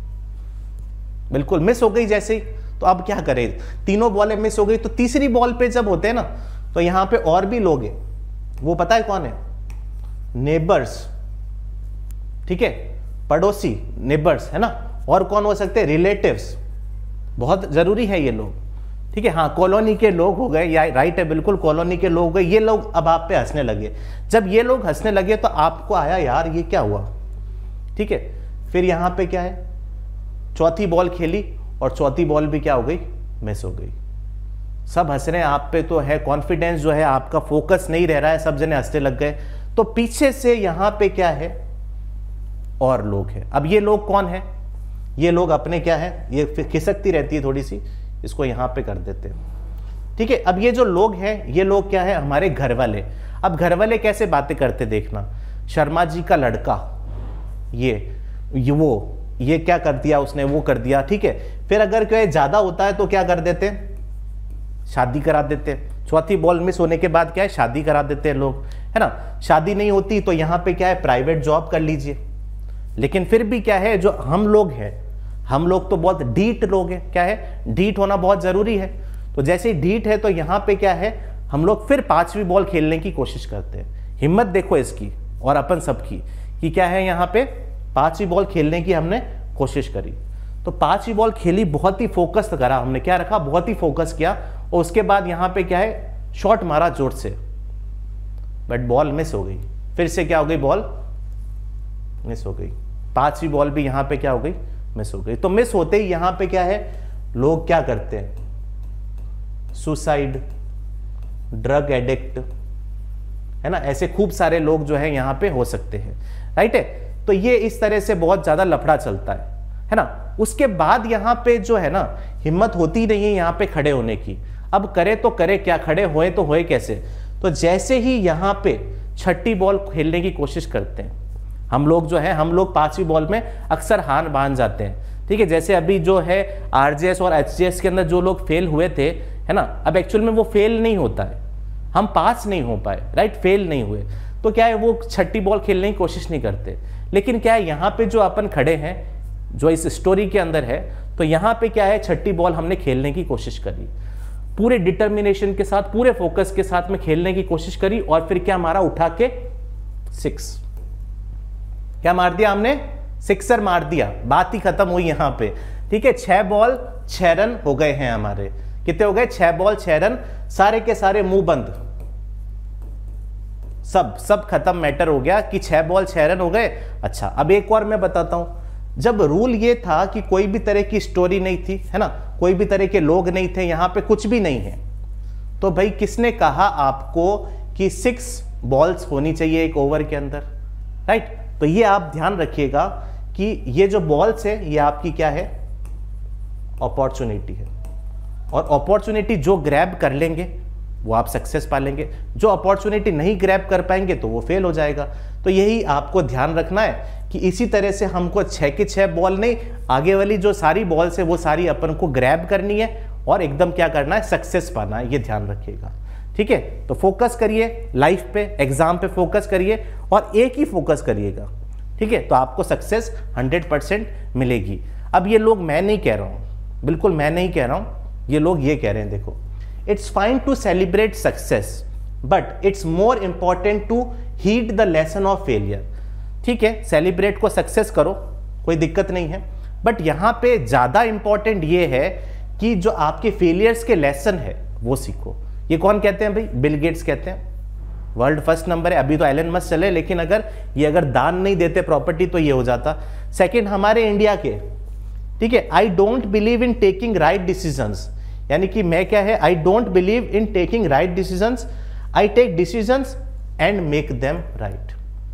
बिल्कुल मिस हो गई जैसे ही। तो अब क्या करें, तीनों बॉलें मिस हो गई, तो तीसरी बॉल पे जब होते हैं ना तो यहाँ पे और भी लोग हैं, वो पता है कौन है, नेबर्स, ठीक है, पड़ोसी, नेबर्स है ना। और कौन हो सकते हैं, रिलेटिव्स, बहुत जरूरी है ये लोग, ठीक है। हाँ, कॉलोनी के लोग हो गए, या राइट है बिल्कुल, कॉलोनी के लोग हो गए, ये लोग अब आप पे हंसने लगे। जब ये लोग हंसने लगे तो आपको आया यार ये क्या हुआ, ठीक है। फिर यहाँ पे क्या है, चौथी बॉल खेली और चौथी बॉल भी क्या हो गई, मिस हो गई। सब हंस रहे हैं आप पे, तो है कॉन्फिडेंस जो है आपका, फोकस नहीं रह रहा है, सब जने हंसने लग गए। तो पीछे से यहाँ पे क्या है, और लोग हैं। अब ये लोग कौन है, ये लोग अपने क्या है, ये खिसकती रहती है थोड़ी सी, इसको यहाँ पे कर देते हैं, ठीक है। अब ये जो लोग हैं, ये लोग क्या है, हमारे घर वाले। अब घर वाले कैसे बातें करते देखना, शर्मा जी का लड़का, ये क्या कर दिया उसने, वो कर दिया, ठीक है। फिर अगर कोई ज्यादा होता है तो क्या कर देते हैं, शादी करा देते हैं। चौथी बॉल मिस होने के बाद क्या है, शादी करा देते हैं लोग, है ना। शादी नहीं होती तो यहाँ पे क्या है, प्राइवेट जॉब कर लीजिए। लेकिन फिर भी क्या है, जो हम लोग हैं, हम लोग तो बहुत ढीठ लोग हैं, क्या है, ढीठ होना बहुत जरूरी है। तो जैसे ही ढीठ है तो यहाँ पे क्या है, हम लोग फिर 5वीं बॉल खेलने की कोशिश करते हैं। हिम्मत देखो इसकी और अपन सबकी, कि क्या है, यहाँ पे 5वीं बॉल खेलने की हमने कोशिश करी। तो 5वीं बॉल खेली, बहुत ही फोकस करा हमने, क्या रखा, बहुत ही फोकस किया। और उसके बाद यहाँ पे क्या है, शॉट मारा जोर से, बट बॉल मिस हो गई। फिर से क्या हो गई, बॉल मिस हो गई। 5वीं बॉल भी यहाँ पे क्या हो गई, मिस हो गई। तो मिस होते ही यहाँ पे क्या है, लोग क्या करते हैं, सुसाइड, ड्रग एडिक्ट, है ना, ऐसे खूब सारे लोग जो है यहाँ पे हो सकते हैं, राइट है। तो ये इस तरह से बहुत ज्यादा लफड़ा चलता है ना। उसके बाद यहाँ पे जो है ना, हिम्मत होती नहीं है यहाँ पे खड़े होने की। अब करे तो करे क्या, खड़े होए तो होए कैसे। तो जैसे ही यहाँ पे छठी बॉल खेलने की कोशिश करते हैं हम लोग, जो है हम लोग 5वीं बॉल में अक्सर हार मान जाते हैं, ठीक है। जैसे अभी जो है आरजेएस और एचजीएस के अंदर जो लोग फेल हुए थे, है ना, अब एक्चुअल में वो फेल नहीं होता है, हम पास नहीं हो पाए, राइट, फेल नहीं हुए। तो क्या है, वो छठी बॉल खेलने की कोशिश नहीं करते। लेकिन क्या है, यहाँ पे जो अपन खड़े हैं, जो इस स्टोरी के अंदर है, तो यहाँ पे क्या है, छठी बॉल हमने खेलने की कोशिश करी, पूरे डिटर्मिनेशन के साथ, पूरे फोकस के साथ में खेलने की कोशिश करी। और फिर क्या मारा, उठा के 6, क्या मार दिया हमने, 6 मार दिया, बात ही खत्म हुई यहाँ पे, ठीक है। 6 बॉल 6 रन हो गए हैं हमारे, कितने हो गए? 6 बॉल 6 रन, सारे के सारे मुंह बंद, सब खत्म, मैटर हो गया कि 6 बॉल 6 रन हो गए। अच्छा, अब एक और मैं बताता हूं, जब रूल ये था कि कोई भी तरह की स्टोरी नहीं थी, है ना, कोई भी तरह के लोग नहीं थे, यहां पे कुछ भी नहीं है, तो भाई किसने कहा आपको कि 6 बॉल्स होनी चाहिए एक ओवर के अंदर, राइट? तो ये आप ध्यान रखिएगा कि ये जो बॉल्स है ये आपकी क्या है? अपॉर्चुनिटी है, और अपॉर्चुनिटी जो ग्रैब कर लेंगे वो आप सक्सेस पा लेंगे, जो अपॉर्चुनिटी नहीं ग्रैब कर पाएंगे तो वो फेल हो जाएगा। तो यही आपको ध्यान रखना है कि इसी तरह से हमको 6 की 6 बॉल नहीं, आगे वाली जो सारी बॉल्स है वो सारी अपन को ग्रैब करनी है और एकदम क्या करना है? सक्सेस पाना है, ये ध्यान रखिएगा, ठीक है? तो फोकस करिए लाइफ पे, एग्जाम पे फोकस करिए और एक ही फोकस करिएगा, ठीक है? तो आपको सक्सेस 100% मिलेगी। अब ये लोग, मैं नहीं कह रहा हूं, बिल्कुल मैं नहीं कह रहा हूं, ये लोग ये कह रहे हैं, देखो, it's fine to celebrate success but it's more important to heed the lesson of failure. ठीक है, सेलिब्रेट को सक्सेस करो, कोई दिक्कत नहीं है, बट यहां पे ज्यादा इंपॉर्टेंट ये है कि जो आपके फेलियर्स के लेसन है वो सीखो। ये कौन कहते हैं भाई? बिल गेट्स कहते हैं, वर्ल्ड फर्स्ट नंबर है, अभी तो एलन मस्क चले, लेकिन अगर दान नहीं देते प्रॉपर्टी तो ये हो जाता। सेकंड हमारे इंडिया के, ठीक है, I don't believe in taking right decisions, यानी कि मैं क्या है? I don't believe in taking right decisions, I take decisions and make them right.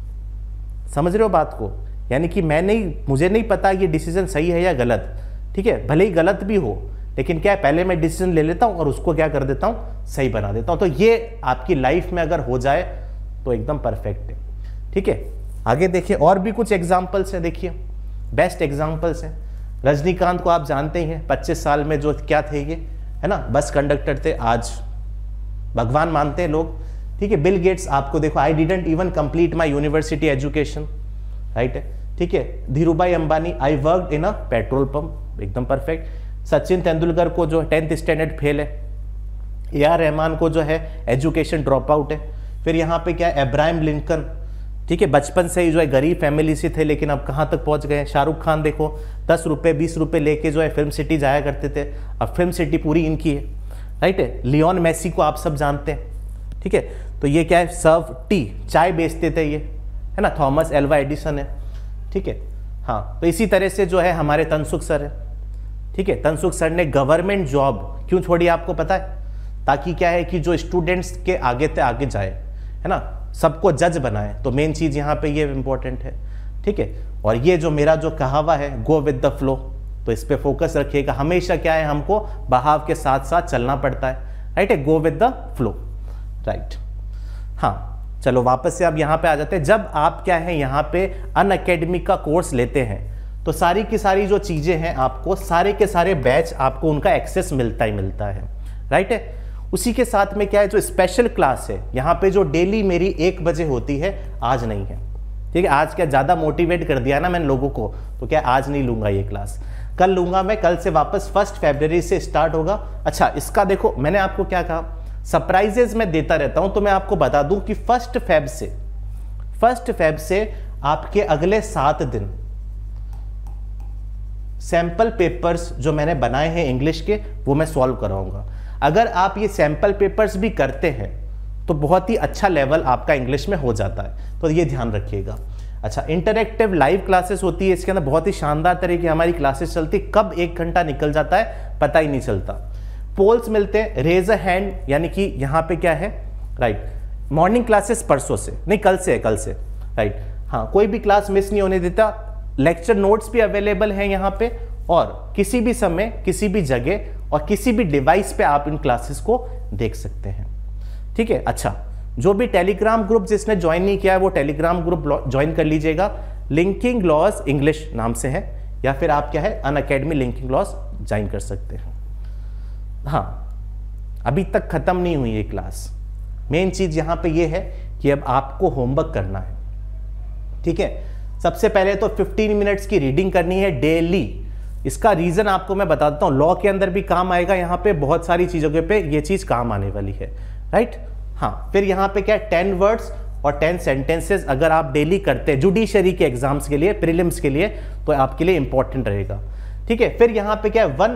समझ रहे हो बात को? यानी कि मुझे नहीं पता ये डिसीजन सही है या गलत, ठीक है, भले ही गलत भी हो, लेकिन क्या है, पहले मैं डिसीजन ले लेता हूं और उसको क्या कर देता हूं? सही बना देता हूं। तो ये आपकी लाइफ में अगर हो जाए तो एकदम परफेक्ट है, ठीक है? आगे देखिए, और भी कुछ एग्जाम्पल्स हैं, देखिए बेस्ट एग्जाम्पल्स हैं। रजनीकांत को आप जानते ही हैं, 25 साल में जो क्या थे ये, है ना, बस कंडक्टर थे, आज भगवान मानते हैं लोग, ठीक है? बिल गेट्स आपको देखो, I didn't even complete my university education, right है, ठीक है? Dhirubhai Ambani, I worked in a petrol pump, एकदम परफेक्ट। सचिन तेंदुलकर को जो 10th स्टैंडर्ड फेल है, AR रहमान को जो है एजुकेशन ड्रॉप आउट है। फिर यहाँ पे क्या है? अब्राहम लिंकन, ठीक है, बचपन से ही जो है गरीब फैमिली से थे, लेकिन अब कहाँ तक पहुँच गए। शाहरुख खान देखो, 10 रुपये 20 रुपये लेके जो है फिल्म सिटी जाया करते थे, अब फिल्म सिटी पूरी इनकी है, राइट है? लियोन मेसी को आप सब जानते हैं, ठीक है? तो ये क्या है? सर्व टी, चाय बेचते थे ये, है ना? थॉमस एल्वा एडिसन है, ठीक है? हाँ, तो इसी तरह से जो है हमारे तनसुख सर है, ठीक है? तनसुख सर ने गवर्नमेंट जॉब क्यों छोड़ी आपको पता है? ताकि क्या है कि जो स्टूडेंट्स के आगे से आगे जाए, है ना, सबको जज बनाए। तो मेन चीज यहाँ पे ये इंपॉर्टेंट है, ठीक है? और ये जो मेरा जो कहावा है, गो विद द फ्लो, तो इस पे फोकस रखिएगा। हमेशा क्या है, हमको बहाव के साथ साथ चलना पड़ता है, राइट है? Go with the flow, right. हाँ, चलो वापस से अब यहाँ पे आ जाते हैं। जब आप क्या है यहाँ पे अनअकैडमी का कोर्स लेते हैं तो सारी की सारी जो चीजें हैं आपको, सारे के सारे बैच आपको उनका एक्सेस मिलता ही मिलता है, राइट है? उसी के साथ में क्या है, जो स्पेशल क्लास है यहाँ पे जो डेली मेरी 1 बजे होती है, आज नहीं है, ठीक है? आज क्या ज़्यादा मोटिवेट कर दिया ना मैंने लोगों को, तो क्या आज नहीं लूंगा ये क्लास, कल लूंगा मैं। कल से वापस 1 फरवरी से स्टार्ट होगा। अच्छा, इसका देखो, मैंने आपको क्या कहा, सरप्राइजेस मैं देता रहता हूं, तो मैं आपको बता दूं कि 1 फेब से आपके अगले 7 दिन सैंपल पेपर्स जो मैंने बनाए हैं इंग्लिश के, वो मैं सॉल्व कराऊंगा। अगर आप ये सैंपल पेपर्स भी करते हैं तो बहुत ही अच्छा लेवल आपका इंग्लिश में हो जाता है, तो ये ध्यान रखिएगा। अच्छा, इंटरैक्टिव लाइव क्लासेस होती है, इसके अंदर बहुत ही शानदार तरीके हमारी क्लासेस चलती, कब 1 घंटा निकल जाता है पता ही नहीं चलता। पोल्स मिलते हैं, रेज अ हैंड, यानी कि यहाँ पे क्या है, राइट? मॉर्निंग क्लासेस परसों से नहीं, कल से है, कल से, राइट? हाँ, कोई भी क्लास मिस नहीं होने देता। लेक्चर नोट्स भी अवेलेबल हैं यहाँ पे, और किसी भी समय, किसी भी जगह और किसी भी डिवाइस पे आप इन क्लासेस को देख सकते हैं, ठीक है? अच्छा, जो भी टेलीग्राम ग्रुप जिसने ज्वाइन नहीं किया है वो टेलीग्राम ग्रुप ज्वाइन कर लीजिएगा। लिंकिंग लॉज इंग्लिश नाम से है, या फिर आप क्या है, अनअकैडमी लिंकिंग लॉज ज्वाइन कर सकते हैं। हाँ, अभी तक खत्म नहीं हुई ये क्लास। मेन चीज यहां पे ये है कि अब आपको होमवर्क करना है, ठीक है? सबसे पहले तो 15 मिनट्स की रीडिंग करनी है डेली। इसका रीजन आपको मैं बता देता हूं, लॉ के अंदर भी काम आएगा, यहां पे बहुत सारी चीजों के पे ये चीज काम आने वाली है, राइट? हाँ, फिर यहाँ पे क्या है, 10 वर्ड्स और 10 सेंटेंसेस अगर आप डेली करते हैं जुडिशरी के एग्जाम्स के लिए, प्रीलिम्स के लिए, तो आपके लिए इंपॉर्टेंट रहेगा, ठीक है? फिर यहाँ पे क्या है, 1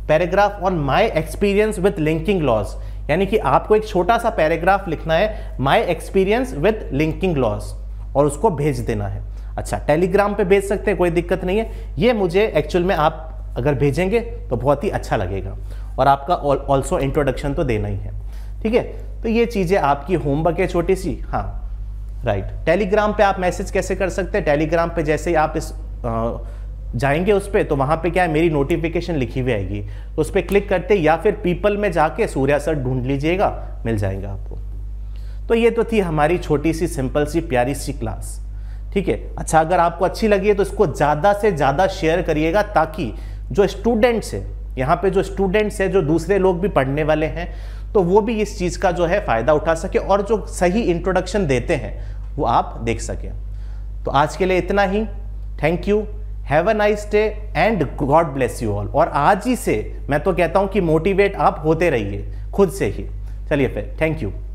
paragraph on my experience with linking laws, यानी कि आपको एक छोटा सा पैराग्राफ लिखना है my experience with linking laws और उसको भेज देना है। अच्छा, टेलीग्राम पे भेज सकते हैं, कोई दिक्कत नहीं है। ये मुझे एक्चुअल में आप अगर भेजेंगे तो बहुत ही अच्छा लगेगा और आपका ऑल्सो इंट्रोडक्शन तो देना ही है, ठीक है। तो ये चीज़ें आपकी होमवर्क है छोटी सी। हाँ राइट, टेलीग्राम पे आप मैसेज कैसे कर सकते हैं, टेलीग्राम पे जैसे ही आप इस जाएंगे उस पर, तो वहाँ पे क्या है, मेरी नोटिफिकेशन लिखी हुई आएगी, तो उस पर क्लिक करते या फिर पीपल में जाके सूर्या सर ढूंढ लीजिएगा, मिल जाएगा आपको। तो ये तो थी हमारी छोटी सी सिंपल सी प्यारी सी क्लास, ठीक है। अच्छा, अगर आपको अच्छी लगी है तो इसको ज़्यादा से ज़्यादा शेयर करिएगा, ताकि जो स्टूडेंट्स है यहाँ पे, जो स्टूडेंट्स है, जो दूसरे लोग भी पढ़ने वाले हैं, तो वो भी इस चीज़ का जो है फ़ायदा उठा सके और जो सही इंट्रोडक्शन देते हैं वो आप देख सकें। तो आज के लिए इतना ही। Thank you, have a nice day and God bless you all. और आज ही से मैं तो कहता हूँ कि मोटिवेट आप होते रहिए खुद से ही। चलिए फिर, थैंक यू।